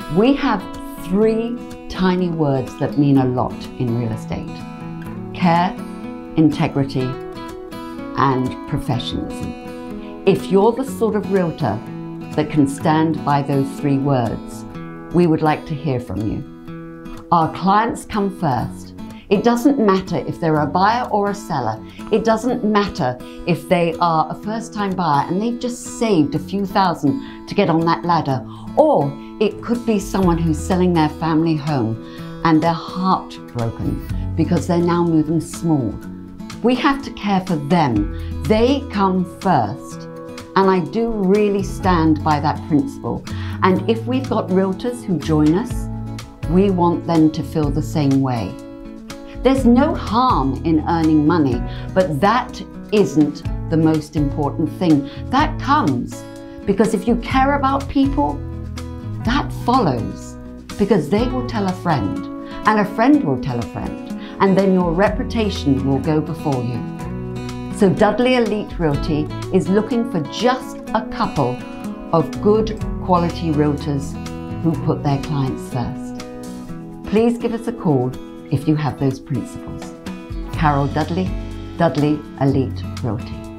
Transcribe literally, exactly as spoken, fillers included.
We have three tiny words that mean a lot in real estate: care, integrity, and professionalism. If you're the sort of realtor that can stand by those three words, we would like to hear from you. Our clients come first. It doesn't matter if they're a buyer or a seller. It doesn't matter if they are a first-time buyer and they've just saved a few thousand to get on that ladder. Or it could be someone who's selling their family home and they're heartbroken because they're now moving small. We have to care for them. They come first. And I do really stand by that principle. And if we've got realtors who join us, we want them to feel the same way. There's no harm in earning money, but that isn't the most important thing. That comes because if you care about people, that follows, because they will tell a friend, and a friend will tell a friend, and then your reputation will go before you. So Dudley Elite Realty is looking for just a couple of good quality realtors who put their clients first. Please give us a call if you have those principles. Carol Dudley, Dudley Elite Realty.